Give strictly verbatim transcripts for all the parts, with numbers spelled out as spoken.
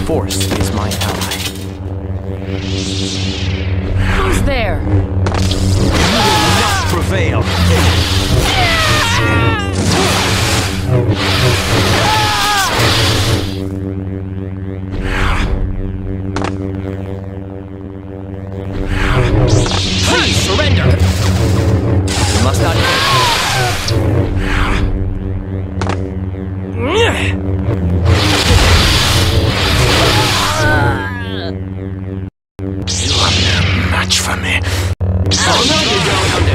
Force is my ally. Who's there? You will not prevail. Please surrender. You must not. You are no match for me. Oh, no, you don't.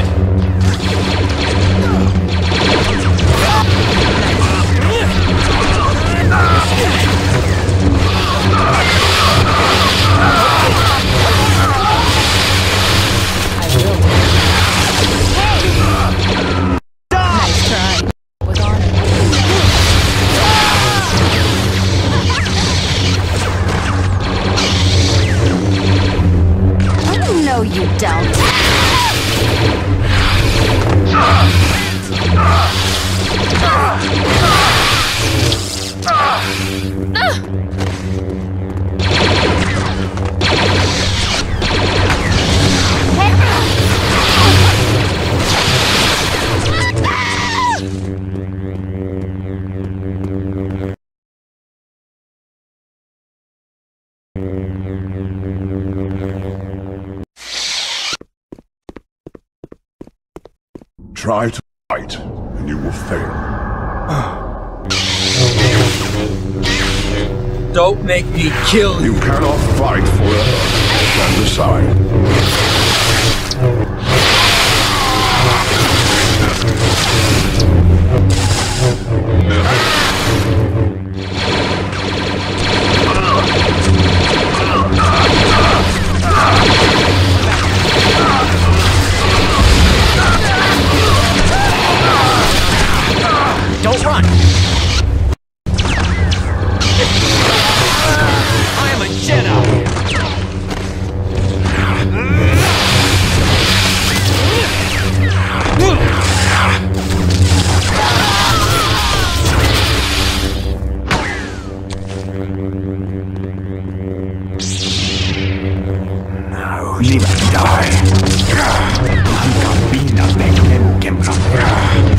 Nice try. With honor. No, you don't. Try to fight, and you will fail. Don't make me kill you. You cannot fight forever. Stand aside. Don't run! I am a Jedi! Now live and die. Cabina me quebra.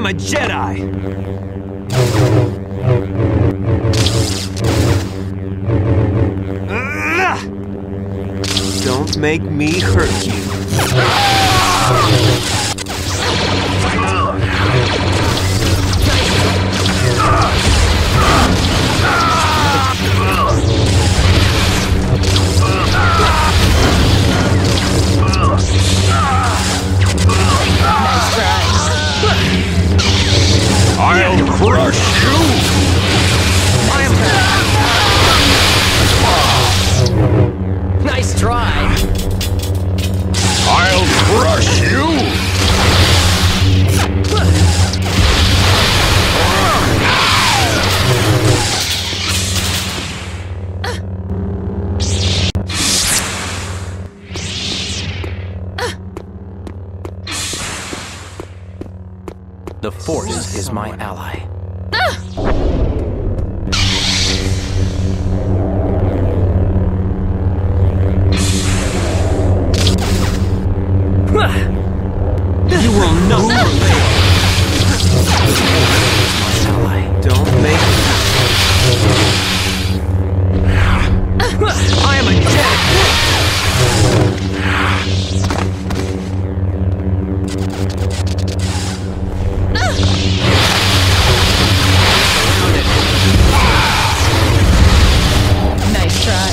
am a Jedi! Don't make me hurt you. I'll crush you! Nice try. I'll crush you! The Force is my ally. You will not prevail! Don't make me. I am a Jedi! Nice try.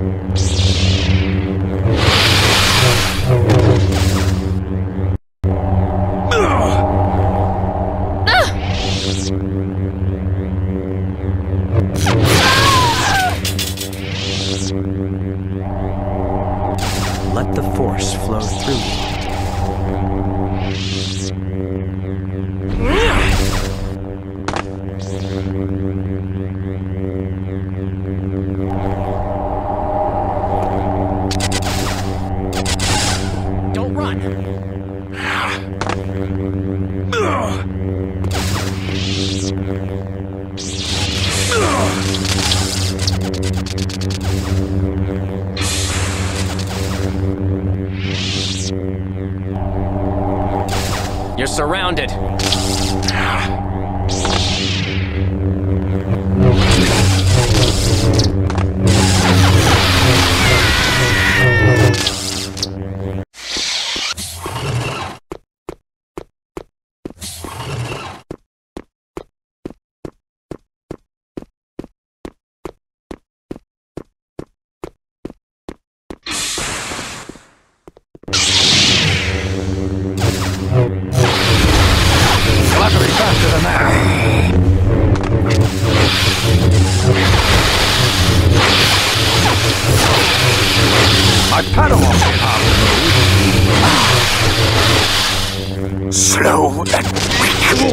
Let the Force flow through you. Don't run. You're surrounded. My Padawan slow and weak.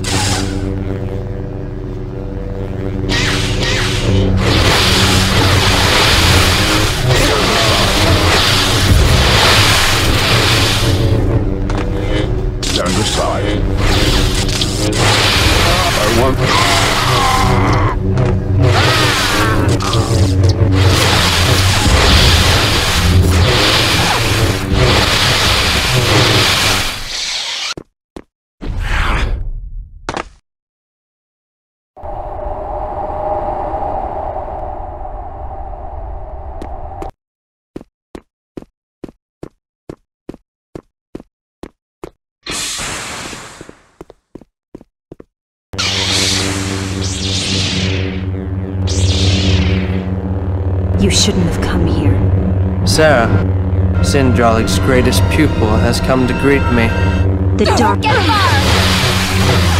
Stand aside. I want. You shouldn't have come here. Sarah, Sindralik's greatest pupil has come to greet me. The dark... Get far!